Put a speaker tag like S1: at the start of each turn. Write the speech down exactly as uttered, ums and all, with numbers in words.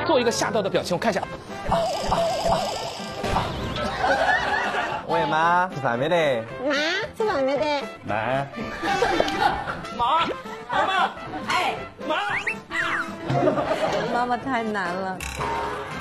S1: 做一个吓到的表情，我看一下。啊啊啊啊！
S2: 喂，妈，吃饭没得？
S3: 妈，吃饭没得？
S2: 妈，
S1: 妈，妈妈，哎，妈。
S4: 妈妈太难了。